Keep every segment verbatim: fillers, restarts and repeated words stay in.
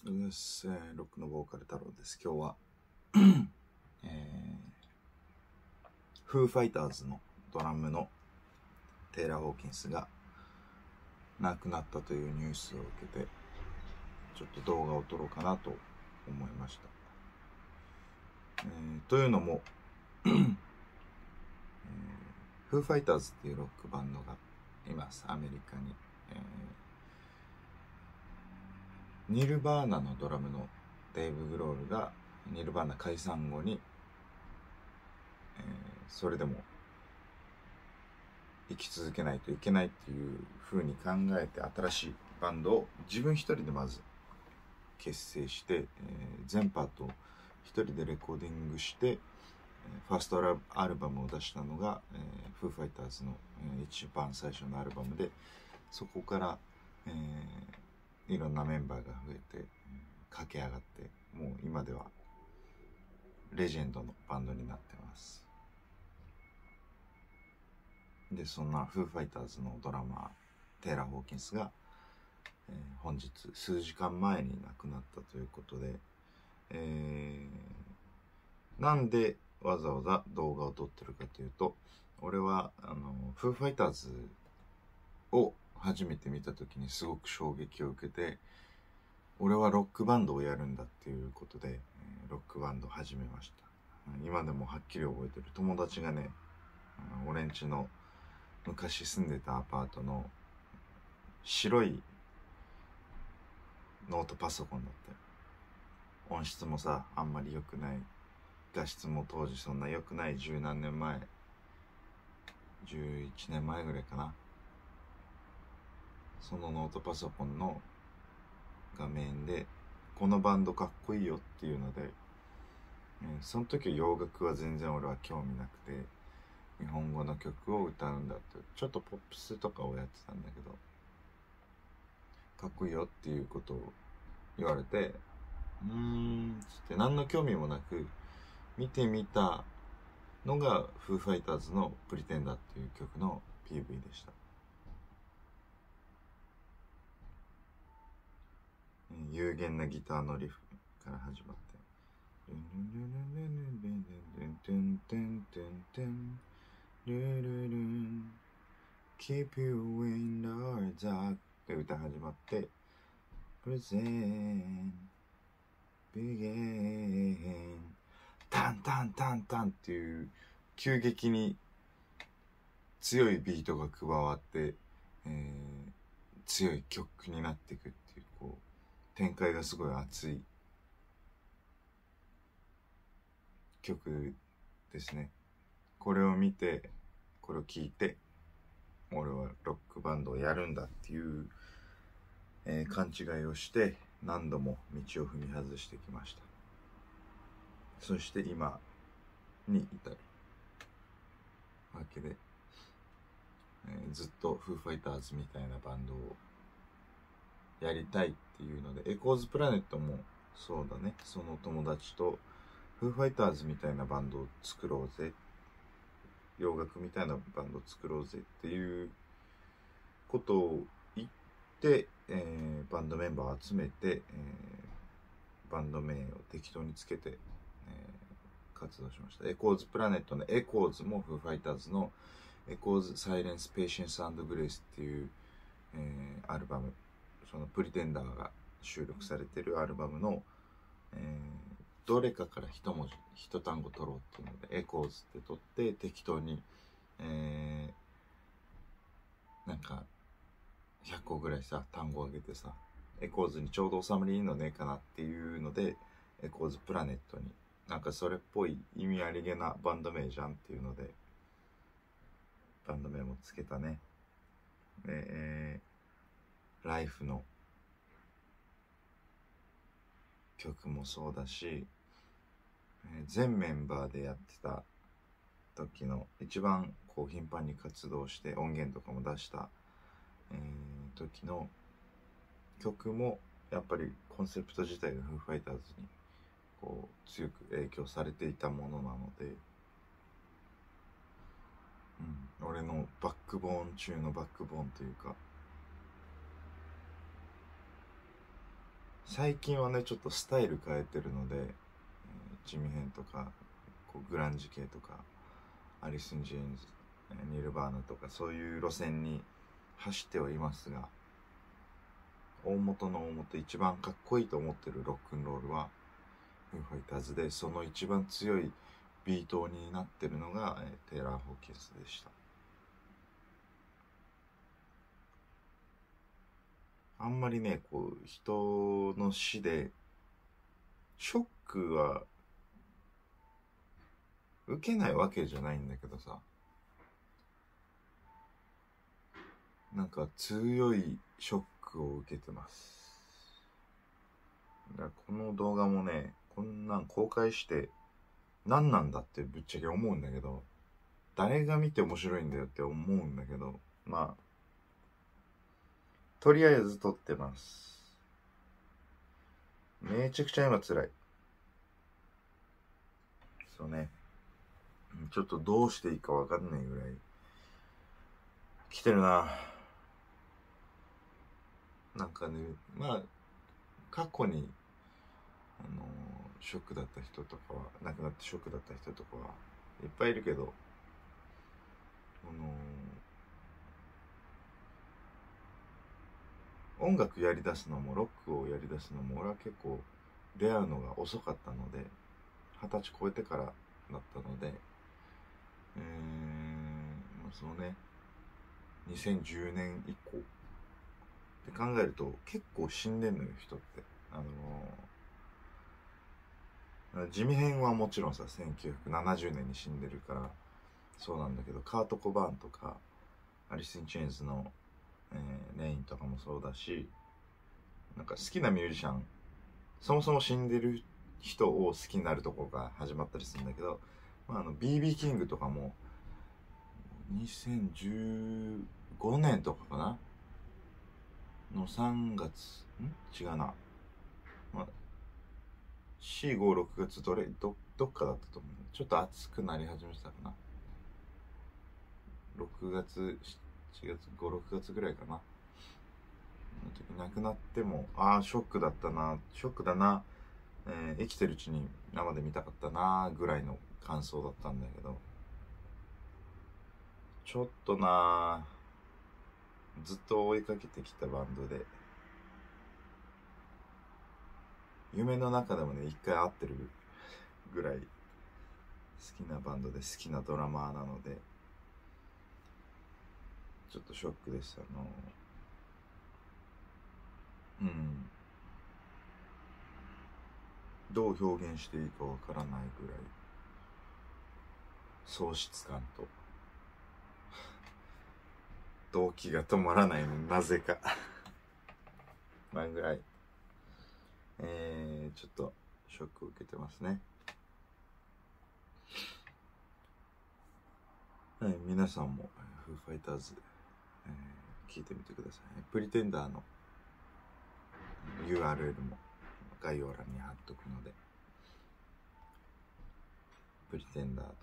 うっす、ロックのボーカル太郎です。今日は、えー、フーファイターズのドラムのテイラー・ホーキンスが亡くなったというニュースを受けて、ちょっと動画を撮ろうかなと思いました。えー、というのも、えー、フーファイターズっていうロックバンドがいます、アメリカに。えー、ニルバーナのドラムのデイブ・グロールがニルバーナ解散後に、えー、それでも生き続けないといけないっていう風に考えて新しいバンドを自分一人でまず結成して、えー、全パートを一人でレコーディングして、えー、ファーストアルバムを出したのが、えー、フーファイターズの、えー、一番最初のアルバムで、そこから、えー、いろんなメンバーが増えて、えー、駆け上がって、もう今ではレジェンドのバンドになってます。で、そんなフーファイターズのドラマー、テイラー・ホーキンスが、えー、本日数時間前に亡くなったということで、えー、なんでわざわざ動画を撮ってるかというと、俺はあのフーファイターズを初めて見た時にすごく衝撃を受けて、俺はロックバンドをやるんだっていうことで、えー、ロックバンドを始めました。今でもはっきり覚えてる。友達がね、俺んちの昔住んでたアパートの白いノートパソコンだったよ。音質もさ、あんまり良くない。画質も当時そんな良くない十何年前。じゅういちねんまえぐらいかな。そのノートパソコンの画面で、このバンドかっこいいよっていうので、えー、その時は洋楽は全然俺は興味なくて、日本語の曲を歌うんだって、ちょっとポップスとかをやってたんだけど、かっこいいよっていうことを言われて、うーんつって何の興味もなく見てみたのがフーファイターズのプリテンダーっていう曲の ピーブイ でした。有限なギターのリフから始まって、Keep you in the dark って歌始まって、Present Begin タンタンタンタンっていう急激に強いビートが加わって、えー、強い曲になっていくっていう、こう展開がすごい熱い曲ですね。これを見て、これを聞いて、俺はロックバンドをやるんだっていう、えー、勘違いをして何度も道を踏み外してきました。そして今に至るわけで、えー、ずっとフーファイターズみたいなバンドをやりたいっていうので、エコーズプラネットもそうだね、その友達とフーファイターズみたいなバンドを作ろうぜ、洋楽みたいなバンドを作ろうぜっていうことを言って、えー、バンドメンバーを集めて、えー、バンド名を適当につけて、えー、活動しました。エコーズプラネットのエコーズもフーファイターズのエコーズサイレンスペイシェンス&グレイスっていう、えー、アルバム、そのプリテンダーが収録されてるアルバムの、えー、どれかから一文字一単語取ろうっていうのでエコーズって取って適当に、えー、なんかひゃっこぐらいさ単語をあげてさ、エコーズにちょうど収まりいいのねえかなっていうのでエコーズプラネットに、なんかそれっぽい意味ありげなバンド名じゃんっていうのでバンド名もつけたね。えー、ライフの曲もそうだし、えー、全メンバーでやってた時の一番こう頻繁に活動して音源とかも出した、えー、時の曲もやっぱりコンセプト自体がフーファイターズにこう強く影響されていたものなので、うん、俺のバックボーン中のバックボーンというか、 最近はねちょっとスタイル変えてるので、えー地味編とかこうグランジ系とかアリスン・ジェーンズ、ニルバーナとかそういう路線に走ってはいますが、大元の大元一番かっこいいと思ってるロックンロールはフーファイターズで、その一番強いビートになってるのが、えー、テイラー・ホーキンスでした。あんまりねこう人の死でショックは受けないわけじゃないんだけどさ、なんか強いショックを受けてます。だからこの動画もねこんなん公開して何なんだってぶっちゃけ思うんだけど、誰が見て面白いんだよって思うんだけど、まあとりあえず撮ってます。めちゃくちゃ今辛い。そうね、ちょっとどうしていいかわかんないぐらい来てるな。なんかね、まあ過去にあのー、ショックだった人とかは、亡くなってショックだった人とかはいっぱいいるけど、あのー、音楽やりだすのもロックをやりだすのも俺は結構出会うのが遅かったので、二十歳超えてからだったので、えー、そのねにせんじゅうねん以降って考えると結構死んでんのよ人って。あのー、地味編はもちろんさせんきゅうひゃくななじゅうねんに死んでるからそうなんだけど、カート・コバーンとかアリス・イン・チェーンズの、えー、レインとかもそうだし、なんか好きなミュージシャン、そもそも死んでる人を好きになるところが始まったりするんだけど、まあ、あの ビービー キングとかもにせんじゅうごねんとかかなのさんがつん違うな、まあ、よん、ご、ろくがつどれ ど, どっかだったと思う。ちょっと暑くなり始めてたかな、ろくがつしちがつご、ろくがつぐらいかなの時亡くなっても、ああショックだったな、ショックだな、えー、生きてるうちに生で見たかったなぐらいの感想だったんだけど、ちょっとなずっと追いかけてきたバンドで、夢の中でもね一回会ってるぐらい好きなバンドで好きなドラマーなので、ちょっとショックでした。あのうんどう表現していいかわからないぐらい喪失感と動機が止まらないの、なぜかまあぐらい、えー、ちょっとショックを受けてますね。はい、皆さんもフーファイターズ、えー、聞いてみてくださいね。プリテンダーの ユーアールエル も概要欄に貼っとくので、プリテンダーと、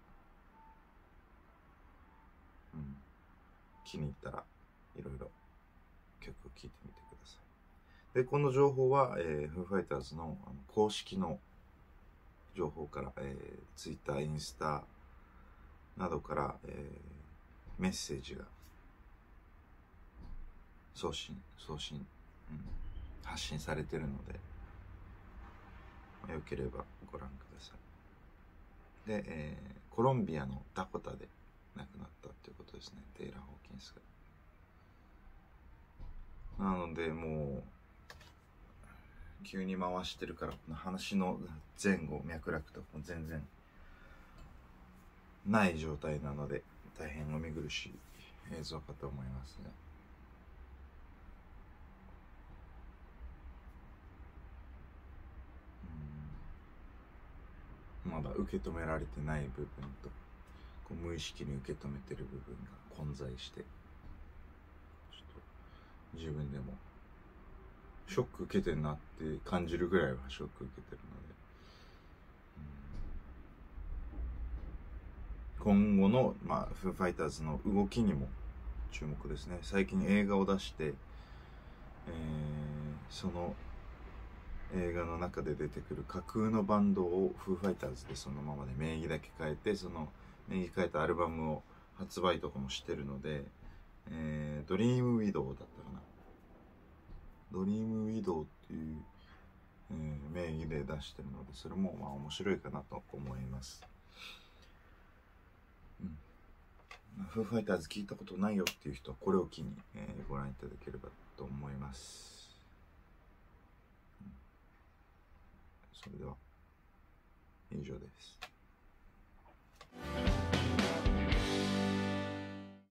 うん、気に入ったらいろいろ曲を聴いてみてください。でこの情報は、えー、フーファイターズの、あの公式の情報から、えー、Twitter、インスタなどから、えー、メッセージが送信送信、うん、発信されてるので、まあ、よければご覧ください。で、えー、コロンビアのダコタで亡くなったということですね、テイラー・ホーキンスが。なのでもう急に回してるから、この話の前後脈絡とかも全然ない状態なので、大変お見苦しい映像かと思いますね。まだ受け止められてない部分と、こう無意識に受け止めてる部分が混在して、ちょっと自分でもショック受けてんなって感じるぐらいはショック受けてるので、今後の、まあ、フーファイターズの動きにも注目ですね。最近映画を出して、えー、その映画の中で出てくる架空のバンドをフーファイターズでそのままで名義だけ変えて、その名義変えたアルバムを発売とかもしてるので、えー、ドリームウィドウだったかな、ドリームウィドウっていう、えー、名義で出してるので、それもまあ面白いかなと思います。うん、フーファイターズ聞いたことないよっていう人はこれを機に、えー、ご覧いただければと思います。それでは以上です。